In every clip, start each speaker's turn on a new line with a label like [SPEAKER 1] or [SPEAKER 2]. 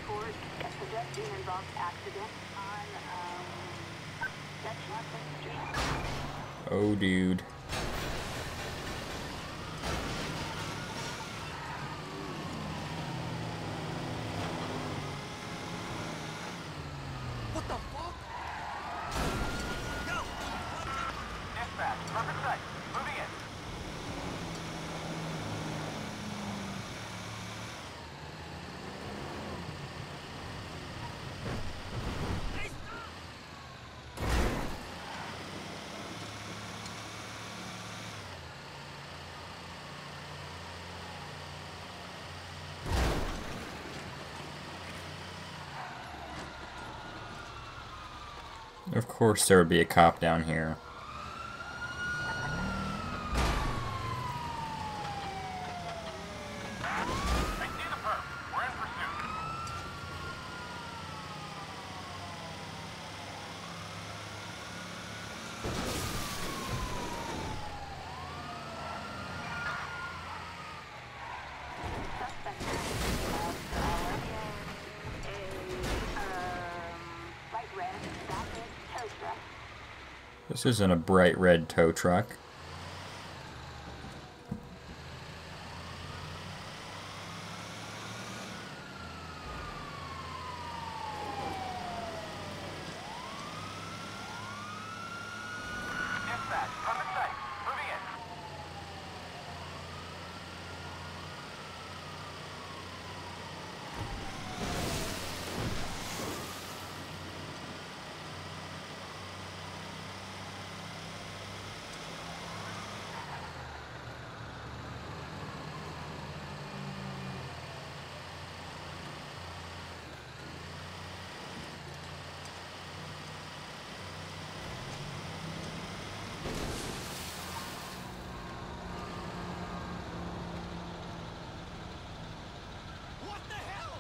[SPEAKER 1] Oh, dude.
[SPEAKER 2] What the fuck? Go! Dispatch, perfect sight. Moving in. Hey, stop!
[SPEAKER 1] Of course there would be a cop down here.
[SPEAKER 2] I see the perp. We're in pursuit.
[SPEAKER 1] This isn't a bright red tow truck.
[SPEAKER 2] Dispatch, perfect sight. Moving in. What the hell?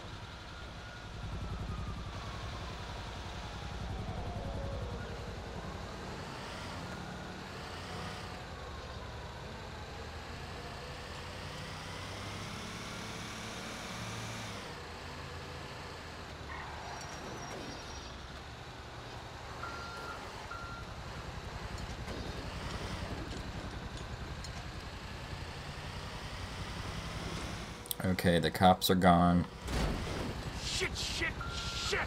[SPEAKER 1] Okay, the cops are gone.
[SPEAKER 2] Shit, shit, shit!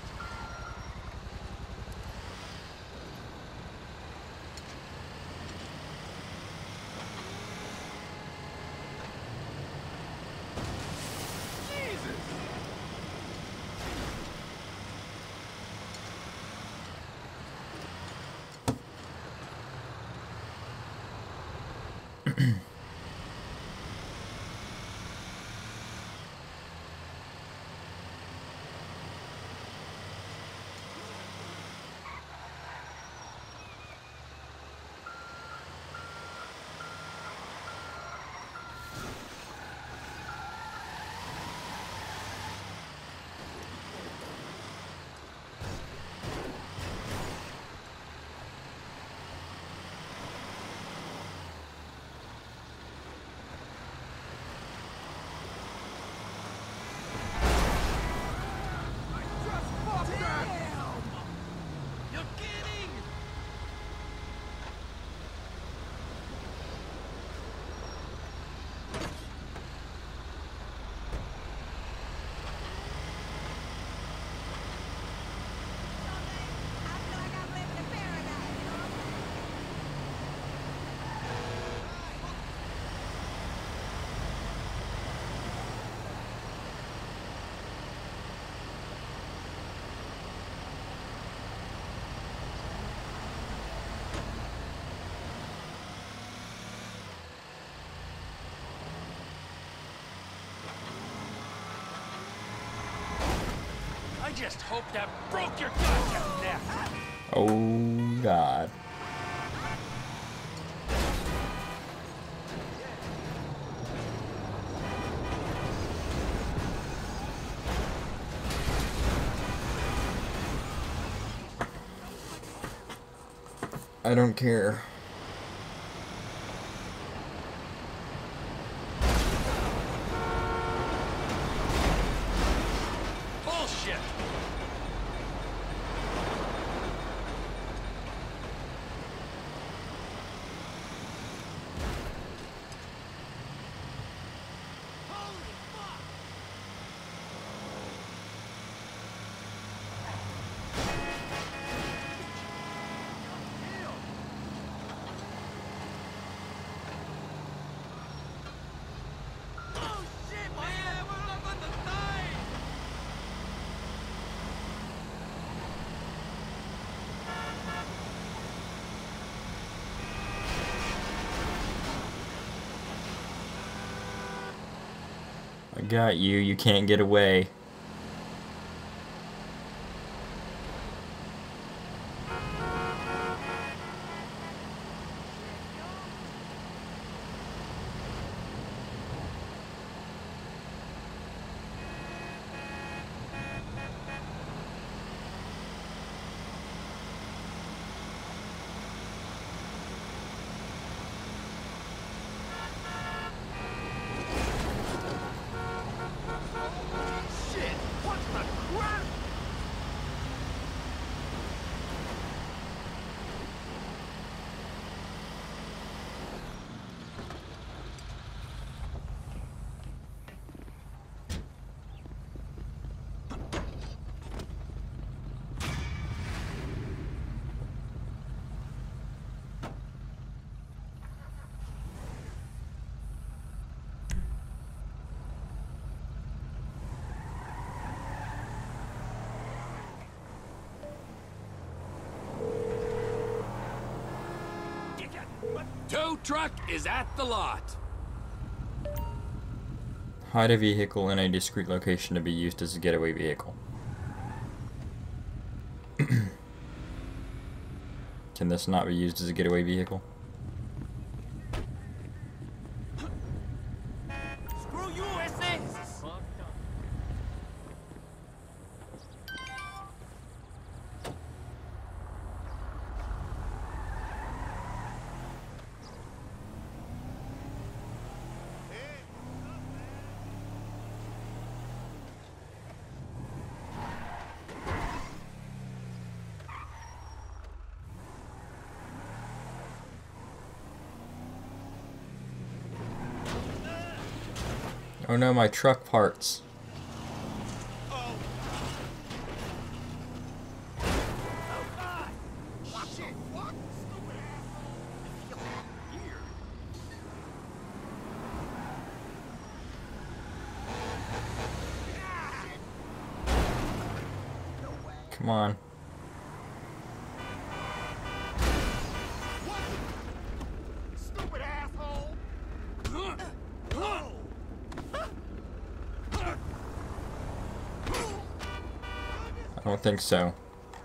[SPEAKER 2] Jesus! You're kidding! I just hope that broke your goddamn neck!
[SPEAKER 1] Oh, God. I don't care.
[SPEAKER 2] Bullshit!
[SPEAKER 1] I got you. You can't get away.
[SPEAKER 2] Shit! What the crap? Tow truck is at the lot.
[SPEAKER 1] Hide a vehicle in a discrete location to be used as a getaway vehicle. Can this not be used as a getaway vehicle?
[SPEAKER 2] Screw you, SS!
[SPEAKER 1] Oh no, my truck parts. Come on.
[SPEAKER 2] Stupid asshole!
[SPEAKER 1] I don't think so.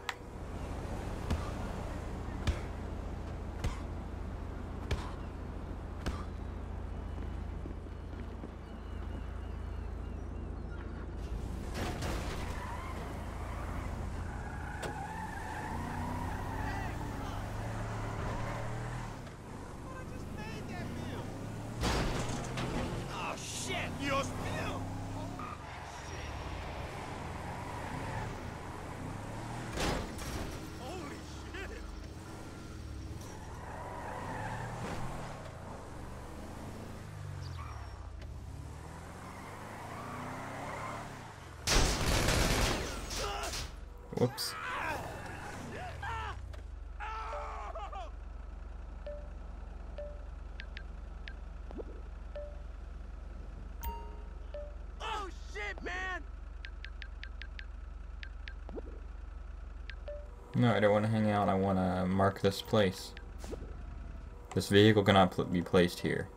[SPEAKER 2] Oh shit! You're still! Holy shit!
[SPEAKER 1] Whoops.
[SPEAKER 2] Oh shit, man!
[SPEAKER 1] No, I don't want to hang out. I want to mark this place. This vehicle cannot be placed here.